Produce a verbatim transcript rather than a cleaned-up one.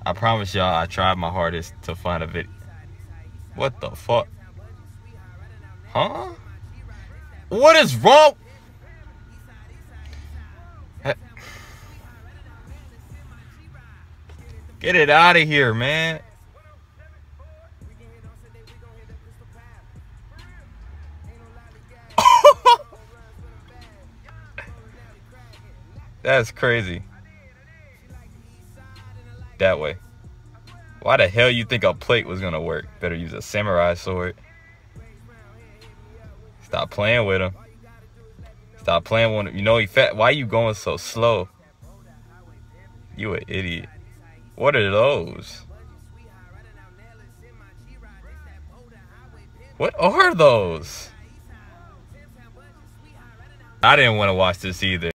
I promise y'all, I tried my hardest to find a video. What the fuck? Huh? What is wrong? Get it out of here, man. That's crazy. That way. Why the hell you think a plate was gonna work? Better use a samurai sword. Stop playing with him. Stop playing with him. You know he fat. Why you going so slow? You an idiot. What are those? What are those? I didn't want to watch this either.